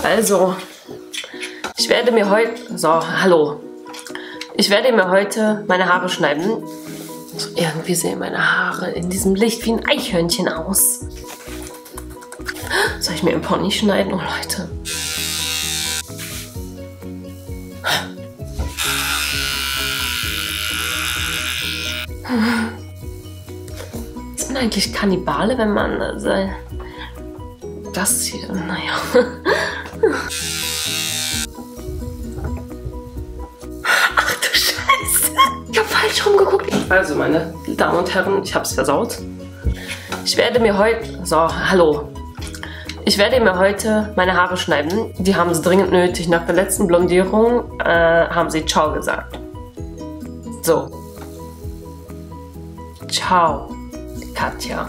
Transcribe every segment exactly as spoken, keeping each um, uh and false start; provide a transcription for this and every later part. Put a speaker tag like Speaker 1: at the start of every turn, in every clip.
Speaker 1: Also, ich werde mir heute... So, hallo. Ich werde mir heute meine Haare schneiden. So, irgendwie sehen meine Haare in diesem Licht wie ein Eichhörnchen aus. Soll ich mir einen Pony schneiden? Oh, Leute. Ist man eigentlich Kannibale, wenn man sein... Das hier, naja. Ach du Scheiße. Ich habe falsch rumgeguckt. Also, meine Damen und Herren, ich habe es versaut. Ich werde mir heute... So, hallo. Ich werde mir heute meine Haare schneiden. Die haben es dringend nötig. Nach der letzten Blondierung äh, haben sie Ciao gesagt. So. Ciao, Katja.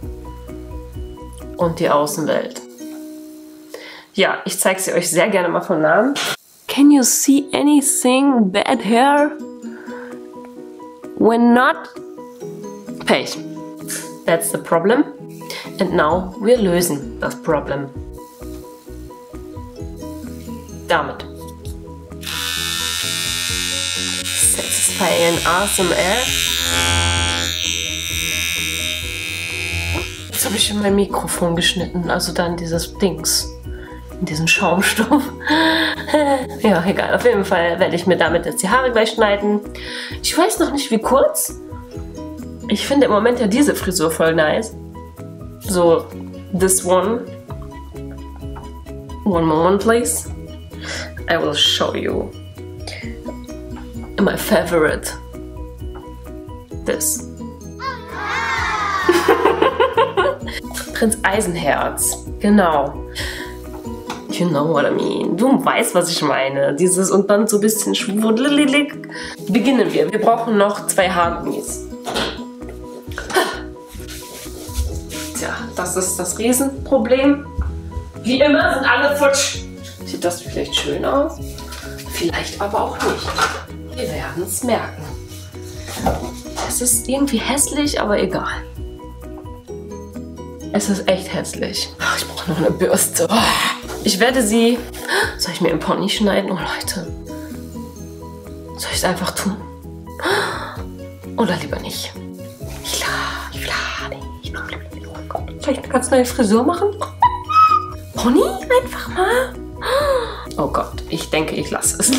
Speaker 1: Und die Außenwelt. Ja, ich zeige sie euch sehr gerne mal von nahen. Can you see anything bad here? When not, Pech. That's the problem. And now wir lösen das Problem. Damit. Satisfying A S M R. Jetzt habe ich in mein Mikrofon geschnitten, also dann dieses Dings. In diesen Schaumstoff. Ja, egal. Auf jeden Fall werde ich mir damit jetzt die Haare gleich schneiden. Ich weiß noch nicht, wie kurz. Ich finde im Moment ja diese Frisur voll nice. So, this one. One moment, please. I will show you my favorite. This. Prinz Eisenherz. Genau. You know what I mean. Du weißt, was ich meine. Dieses und dann so ein bisschen schwuddelig. Beginnen wir. Wir brauchen noch zwei Haargummis. Tja, das ist das Riesenproblem. Wie immer sind alle futsch. Sieht das vielleicht schön aus? Vielleicht aber auch nicht. Wir werden es merken. Es ist irgendwie hässlich, aber egal. Es ist echt hässlich. Ich brauche noch eine Bürste. Ich werde sie... Soll ich mir einen Pony schneiden? Oh, Leute. Soll ich es einfach tun? Oder lieber nicht? Ich la, ich la, ich la, oh Gott. Soll ich eine ganz neue Frisur machen? Pony? Einfach mal? Oh Gott, ich denke, ich lasse es.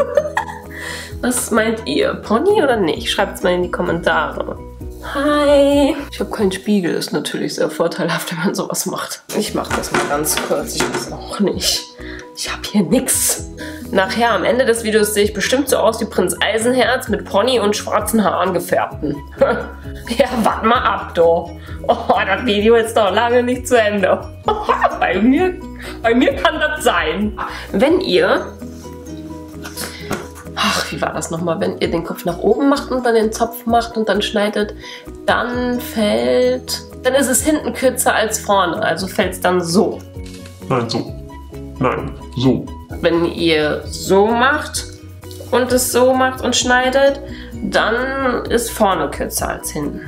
Speaker 1: Was meint ihr? Pony oder nicht? Schreibt es mal in die Kommentare. Hi! Ich habe keinen Spiegel, ist natürlich sehr vorteilhaft, wenn man sowas macht. Ich mache das mal ganz kurz, ich weiß auch nicht. Ich habe hier nichts. Nachher am Ende des Videos sehe ich bestimmt so aus wie Prinz Eisenherz mit Pony und schwarzen Haaren gefärbten. Ja, warte mal ab, doch. Oh, das Video ist doch lange nicht zu Ende. bei, mir, bei mir kann das sein. Wenn ihr... Ach, wie war das nochmal? Wenn ihr den Kopf nach oben macht und dann den Zopf macht und dann schneidet, dann fällt... Dann ist es hinten kürzer als vorne, also fällt es dann so.
Speaker 2: Nein, so. Nein, so.
Speaker 1: Wenn ihr so macht und es so macht und schneidet, dann ist vorne kürzer als hinten.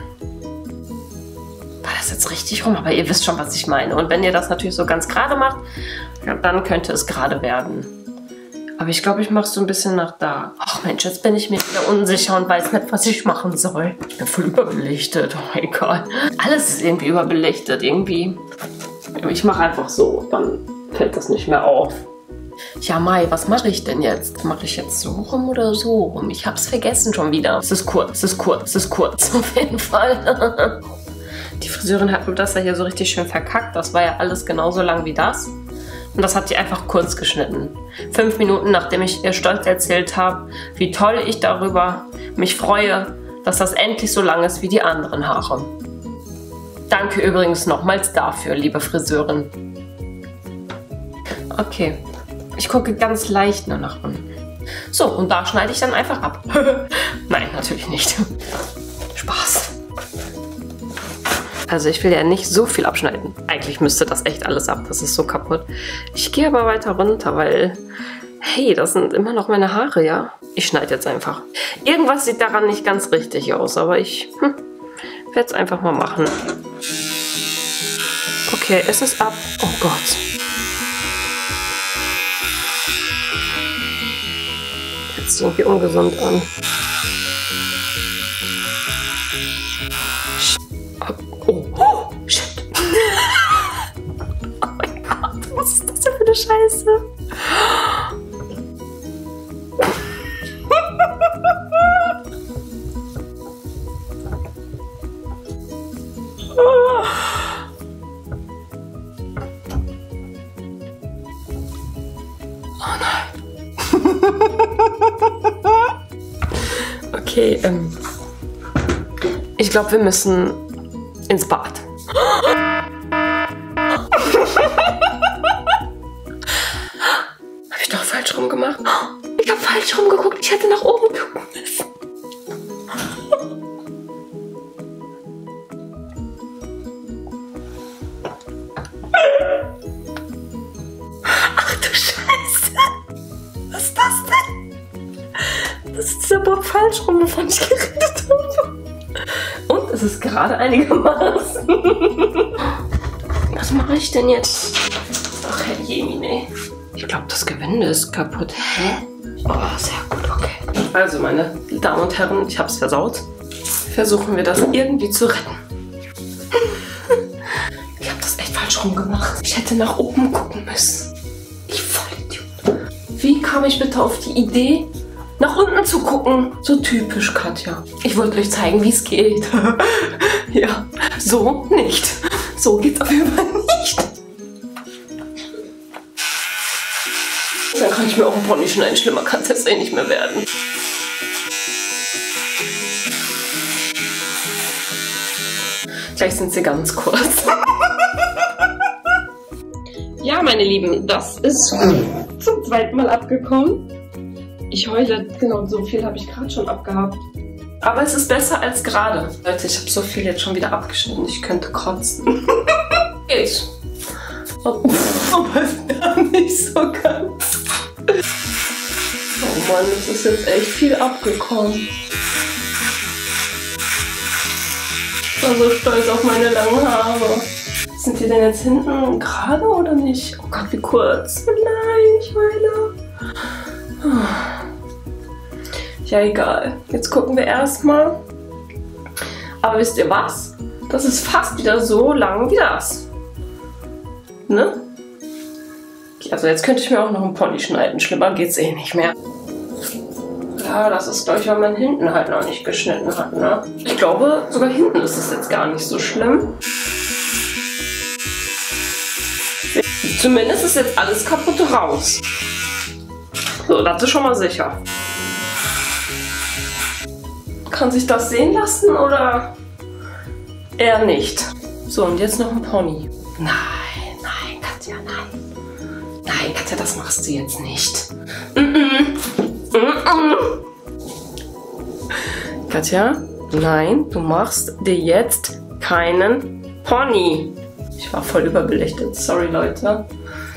Speaker 1: War das jetzt richtig rum? Aber ihr wisst schon, was ich meine. Und wenn ihr das natürlich so ganz gerade macht, dann könnte es gerade werden. Aber ich glaube, ich mache es so ein bisschen nach da. Ach Mensch, jetzt bin ich mir wieder unsicher und weiß nicht, was ich machen soll. Ich bin voll überbelichtet. Oh egal. Alles ist irgendwie überbelichtet. Irgendwie. Ich mache einfach so. Dann fällt das nicht mehr auf. Ja, Mai, was mache ich denn jetzt? Mache ich jetzt so rum oder so rum? Ich habe es vergessen schon wieder. Es ist kurz, es ist kurz, es ist kurz. Auf jeden Fall. Die Friseurin hat mir das ja hier so richtig schön verkackt. Das war ja alles genauso lang wie das. Und das hat sie einfach kurz geschnitten. Fünf Minuten, nachdem ich ihr stolz erzählt habe, wie toll ich darüber mich freue, dass das endlich so lang ist wie die anderen Haare. Danke übrigens nochmals dafür, liebe Friseurin. Okay, ich gucke ganz leicht nur nach unten. So, und da schneide ich dann einfach ab. Nein, natürlich nicht. Spaß. Also ich will ja nicht so viel abschneiden. Eigentlich müsste das echt alles ab. Das ist so kaputt. Ich gehe aber weiter runter, weil... Hey, das sind immer noch meine Haare, ja? Ich schneide jetzt einfach. Irgendwas sieht daran nicht ganz richtig aus, aber ich hm, werde es einfach mal machen. Okay, es ist ab. Oh Gott. sich irgendwie ungesund an. Oh, oh, shit. Oh mein Gott, was ist das denn für eine Scheiße? Oh nein. Okay, ähm. Ich glaube, wir müssen ins Bad. Habe ich doch falsch rum gemacht? Ich habe falsch rumgeguckt. Ich hätte nach oben gucken müssen. Ach du Scheiße. Was ist das denn? Das ist dieser Bob falsch rum, wovon ich geredet habe. Und es ist gerade einigermaßen. Was mache ich denn jetzt? Ach, Herr Jemine. Ich glaube, das Gewinde ist kaputt. Hä? Oh, sehr gut, okay. Also, meine Damen und Herren, ich habe es versaut. Versuchen wir das irgendwie zu retten. Ich habe das echt falsch rum gemacht. Ich hätte nach oben gucken müssen. Ich Vollidiot. Wie kam ich bitte auf die Idee, nach unten zu gucken? So typisch, Katja. Ich wollte euch zeigen, wie es geht. Ja, so nicht. So geht's auf jeden Fall nicht. Dann kann ich mir auch einen Pony schneiden. Schlimmer kann es jetzt eh nicht mehr werden. Gleich sind sie ganz kurz. Ja, meine Lieben, das ist zum zweiten Mal abgekommen. Ich heule, genau so viel habe ich gerade schon abgehabt. Aber es ist besser als gerade. Leute, ich habe so viel jetzt schon wieder abgeschnitten. Ich könnte kotzen. Geht. Aber ist nicht so ganz. Oh Mann, das ist jetzt echt viel abgekommen. Ich war so stolz auf meine langen Haare. Sind die denn jetzt hinten gerade oder nicht? Oh Gott, wie kurz. Nein, ich weine. Ja, egal. Jetzt gucken wir erstmal. Aber wisst ihr was? Das ist fast wieder so lang wie das. Ne? Also jetzt könnte ich mir auch noch einen Pony schneiden. Schlimmer geht's eh nicht mehr. Ja, das ist, glaube ich, weil man hinten halt noch nicht geschnitten hat, ne? Ich glaube, sogar hinten ist es jetzt gar nicht so schlimm. Zumindest ist jetzt alles kaputt raus. So, das ist schon mal sicher. Kann sich das sehen lassen oder eher nicht? So, und jetzt noch ein Pony. Nein, nein, Katja, nein. Nein, Katja, das machst du jetzt nicht. Mm-mm. Mm-mm. Katja, nein, du machst dir jetzt keinen Pony. Ich war voll überbelichtet. Sorry, Leute.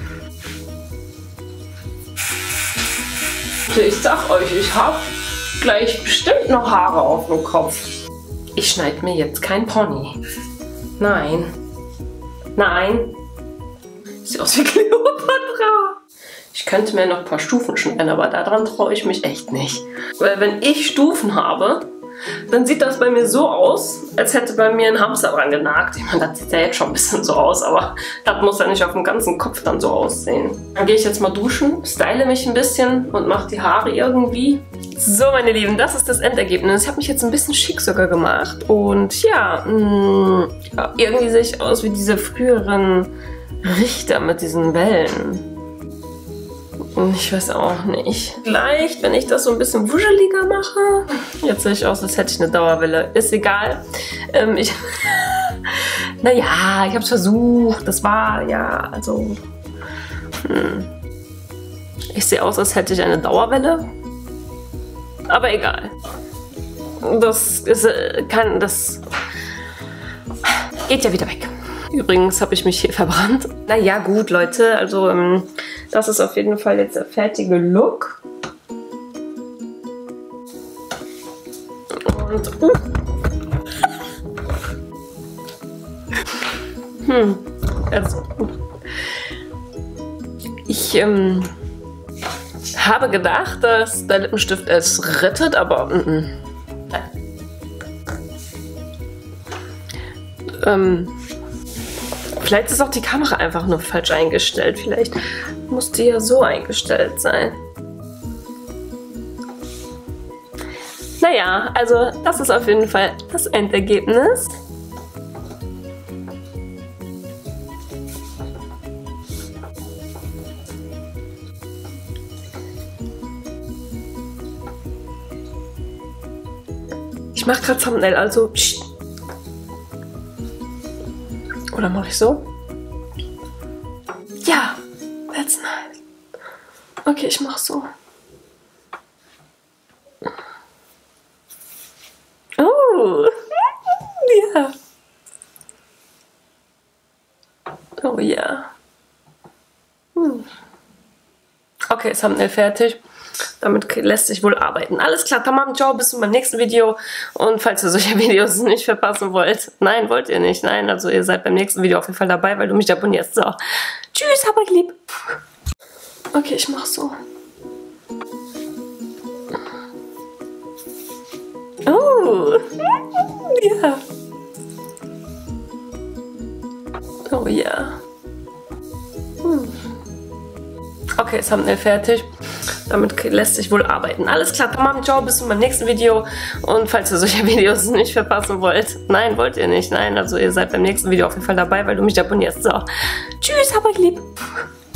Speaker 1: Ich sag euch, ich habe gleich bestimmt noch Haare auf dem Kopf. Ich schneide mir jetzt kein Pony. Nein. Nein. Sieht aus wie Kleopatra. Ich könnte mir noch ein paar Stufen schneiden, aber daran traue ich mich echt nicht. Weil wenn ich Stufen habe, dann sieht das bei mir so aus, als hätte bei mir ein Hamster dran genagt. Ich meine, das sieht ja jetzt schon ein bisschen so aus, aber das muss ja nicht auf dem ganzen Kopf dann so aussehen. Dann gehe ich jetzt mal duschen, style mich ein bisschen und mache die Haare irgendwie. So, meine Lieben, das ist das Endergebnis. Ich habe mich jetzt ein bisschen schick sogar gemacht. Und ja, mh, ja, irgendwie sehe ich aus wie diese früheren Richter mit diesen Wellen. Ich weiß auch nicht. Vielleicht, wenn ich das so ein bisschen wuscheliger mache. Jetzt sehe ich aus, als hätte ich eine Dauerwelle. Ist egal. Ähm, ich. Naja, ich habe es versucht. Das war, ja, also. Hm. Ich sehe aus, als hätte ich eine Dauerwelle. Aber egal. Das ist äh, kann. Das geht ja wieder weg. Übrigens habe ich mich hier verbrannt. Naja, gut, Leute. Also, ähm, das ist auf jeden Fall jetzt der fertige Look. Und, uh. Hm. Also, ich, ähm, Habe gedacht, dass der Lippenstift es rettet, aber mm -mm. Nein. Ähm, vielleicht ist auch die Kamera einfach nur falsch eingestellt. Vielleicht muss die ja so eingestellt sein. Naja, also das ist auf jeden Fall das Endergebnis. Ich mache gerade Thumbnail, also pssst. Oder mache ich so? Ja, that's nice. Okay, ich mache so. Oh, ja. Oh ja. Hm. Okay, Thumbnail fertig. Damit lässt sich wohl arbeiten. Alles klar, tamam, ciao, bis zum nächsten Video. Und falls ihr solche Videos nicht verpassen wollt, nein, wollt ihr nicht, nein, also ihr seid beim nächsten Video auf jeden Fall dabei, weil du mich abonnierst. So, tschüss, hab euch lieb. Okay, ich mach so. Oh, ja. Oh ja. Hm. Okay, Thumbnail fertig. Damit lässt sich wohl arbeiten. Alles klar, tamam, ciao, bis zum nächsten Video. Und falls ihr solche Videos nicht verpassen wollt, nein, wollt ihr nicht, nein, also ihr seid beim nächsten Video auf jeden Fall dabei, weil du mich abonnierst. So, tschüss, hab euch lieb.